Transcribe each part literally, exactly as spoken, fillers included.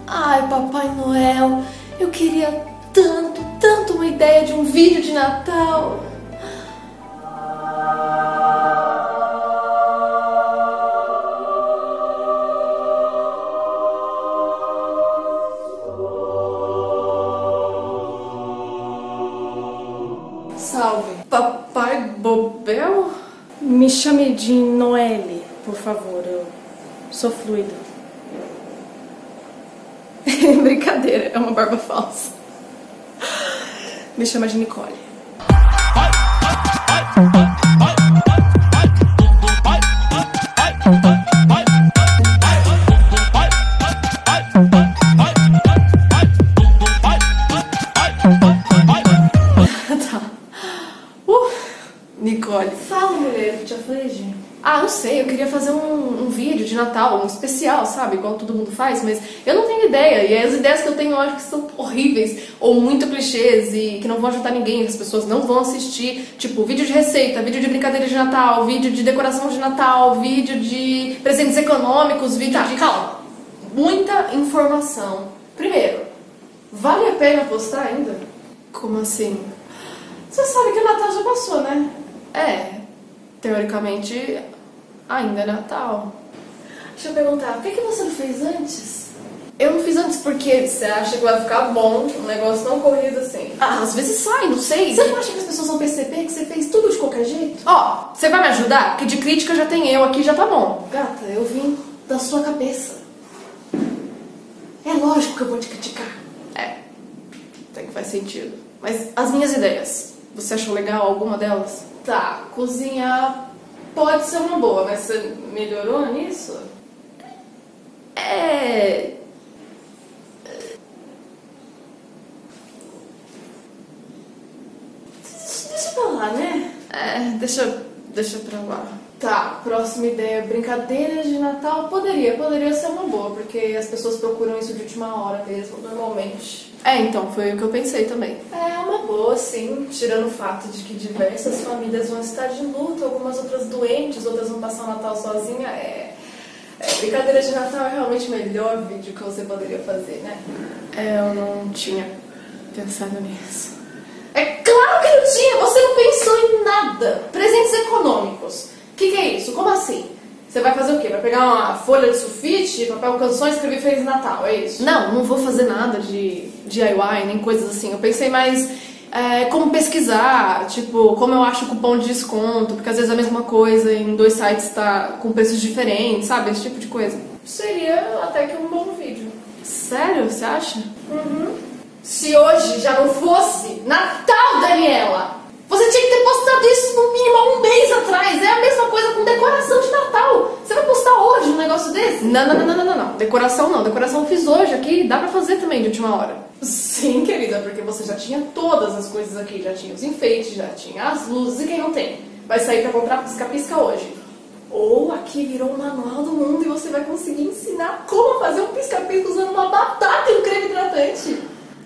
Ai, Papai Noel, eu queria tanto, tanto uma ideia de um vídeo de Natal. Salve. Papai Bobel? Me chame de Noelle, por favor. Eu sou fluida. Brincadeira, é uma barba falsa. Me chama de Nicole. Tá. Uh, Nicole. Fala, mulher, que te aflige? Ah, não sei, eu queria fazer um, um vídeo de Natal, um especial, sabe? Igual todo mundo faz, mas eu não tenho ideia. E as ideias que eu tenho eu acho que são horríveis, ou muito clichês, e que não vão ajudar ninguém, as pessoas não vão assistir. Tipo, vídeo de receita, vídeo de brincadeira de Natal, vídeo de decoração de Natal, vídeo de presentes econômicos, vídeo Tá, de... calma. Muita informação. Primeiro, vale a pena postar ainda? Como assim? Você sabe que o Natal já passou, né? É, teoricamente, ainda é Natal. Deixa eu perguntar, por que, que você não fez antes? Eu não fiz antes porque você acha que vai ficar bom, um negócio não corrido assim. Ah, às vezes sai, não sei. Você não acha que as pessoas vão perceber que você fez tudo de qualquer jeito? Ó, você vai me ajudar? Porque de crítica já tem eu, aqui já tá bom. Gata, eu vim da sua cabeça. É lógico que eu vou te criticar. É, até que faz sentido. Mas as minhas ideias, você achou legal alguma delas? Tá, cozinhar pode ser uma boa, mas você melhorou nisso? É... Deixa pra lá, né? É, deixa, deixa pra lá. Tá, próxima ideia, brincadeiras de Natal. Poderia, poderia ser uma boa, porque as pessoas procuram isso de última hora mesmo, normalmente. É, então, foi o que eu pensei também. É uma boa, sim, tirando o fato de que diversas famílias vão estar de luto, algumas outras doentes, outras vão passar o Natal sozinha. É, é, brincadeira de Natal é realmente o melhor vídeo que você poderia fazer, né? É, eu não tinha pensado nisso. É claro que não tinha, você não pensou em nada. Presentes econômicos. O que, que é isso? Como assim? Você vai fazer o quê? Vai pegar uma folha de sulfite, papel canção e escrever Feliz Natal, é isso? Não, não vou fazer nada de D I Y, nem coisas assim. Eu pensei mais é, como pesquisar, tipo, como eu acho cupom de desconto, porque às vezes a mesma coisa em dois sites tá com preços diferentes, sabe? Esse tipo de coisa. Seria até que um bom vídeo. Sério? Você acha? Uhum. Se hoje já não fosse Natal, Daniela, você tinha que ter postado isso no mínimo há um mês atrás. É a mesma coisa com decoração de Natal. Você vai postar hoje um negócio desse? Não, não, não, não, não, não. Decoração não. Decoração eu fiz hoje aqui. Dá pra fazer também de última hora. Sim, querida, porque você já tinha todas as coisas aqui. Já tinha os enfeites, já tinha as luzes. E quem não tem? Vai sair pra comprar pisca-pisca hoje. Ou aqui virou um manual do mundo e você vai conseguir ensinar como fazer um pisca-pisca usando uma batata e um creme hidratante.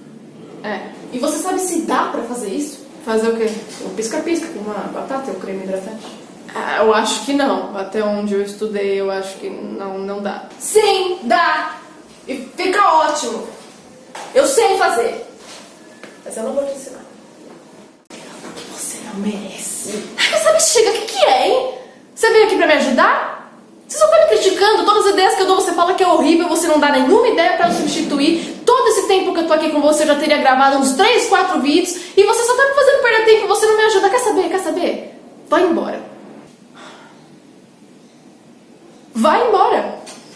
É. E você sabe se dá pra fazer isso? Fazer o quê? Um pisca-pisca com uma batata e um creme hidratante? Ah, eu acho que não. Até onde eu estudei, eu acho que não, não dá. Sim, dá! E fica ótimo! Eu sei fazer! Mas eu não vou te ensinar. Porque você não merece. Ai, essa bexiga, o que que é, hein? Você veio aqui pra me ajudar? Você só tá me criticando. Todas as ideias que eu dou, você fala que é horrível, você não dá nenhuma ideia pra eu substituir. Todo esse tempo que eu tô aqui com você, eu já teria gravado uns três, quatro vídeos, e você só tá me fazendo perder tempo, você não me ajuda. Quer saber? Quer saber? Vai embora. Vai embora.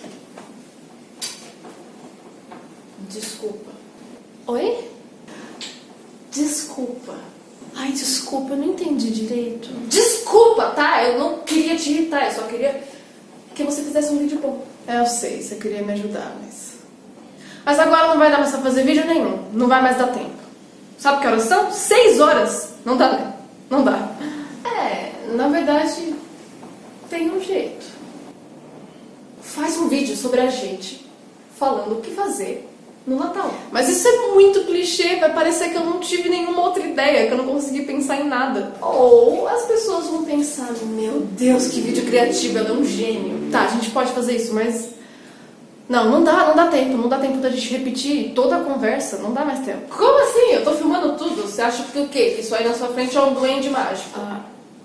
Desculpa. Oi? Desculpa. Ai, desculpa, eu não entendi direito. Desculpa, tá? Eu não queria te irritar, eu só queria que você fizesse um vídeo bom. É, eu sei, você queria me ajudar, mas... Mas agora não vai dar mais pra fazer vídeo nenhum. Não vai mais dar tempo. Sabe que horas são? Seis horas. Não dá, né? Não dá. É, na verdade, tem um jeito. Faz um vídeo sobre a gente falando o que fazer no Natal. Mas isso é muito clichê. Vai parecer que eu não tive nenhuma outra ideia, que eu não consegui pensar em nada. Ou as pessoas vão pensar, meu Deus, que vídeo criativo, ela é um gênio. Tá, a gente pode fazer isso, mas... Não, não dá, não dá tempo. Não dá tempo da gente repetir toda a conversa. Não dá mais tempo. Como assim? Eu tô filmando tudo. Você acha que o quê? Que isso aí na sua frente é um duende mágico? Ah.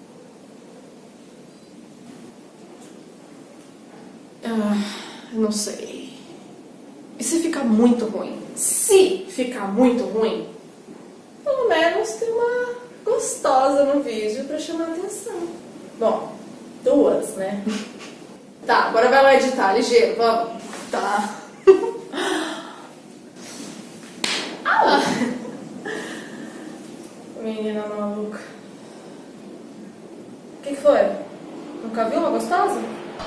Ah, não sei. E se ficar muito ruim? Se ficar muito ruim, pelo menos tem uma gostosa no vídeo pra chamar a atenção. Bom, duas, né? Tá, agora vai lá editar, ligeiro, vamos. Tá. Ah. Menina maluca. O que, que foi? Nunca viu uma gostosa?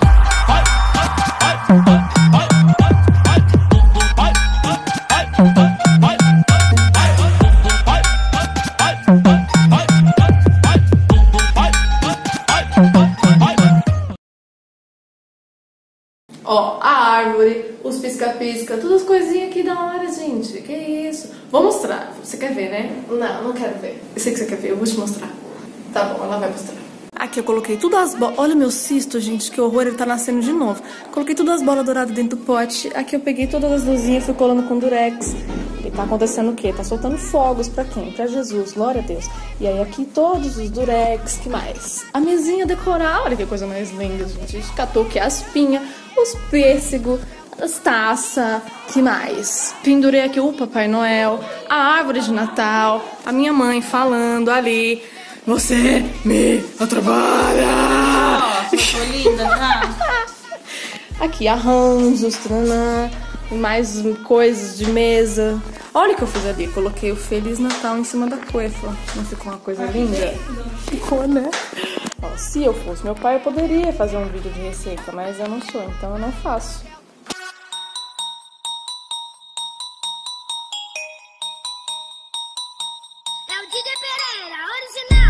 Ó, a árvore, os pisca-pisca, todas as coisinhas aqui da hora, gente. Que isso? Vou mostrar. Você quer ver, né? Não, não quero ver. Eu sei que você quer ver, eu vou te mostrar. Tá bom, ela vai mostrar. Aqui eu coloquei tudo as bolas. Olha meu cisto, gente, que horror, ele tá nascendo de novo. Coloquei todas as bolas douradas dentro do pote. Aqui eu peguei todas as luzinhas, fui colando com durex. E tá acontecendo o quê? Tá soltando fogos pra quem? Pra Jesus, glória a Deus. E aí aqui todos os durex, que mais? A mesinha decorar, olha que coisa mais linda, gente. A gente catou aqui as pinhas, os pêssegos, as taças, que mais? Pendurei aqui o Papai Noel, a árvore de Natal, a minha mãe falando ali. Você me atrapalha! Nossa, foi linda, tá? Aqui, arranjos, tranã, mais coisas de mesa. Olha o que eu fiz ali. Coloquei o Feliz Natal em cima da coifa. Não ficou uma coisa linda? Ficou, né? Ó, se eu fosse meu pai, eu poderia fazer um vídeo de receita, mas eu não sou, então eu não faço. É o Didi Pereira, original.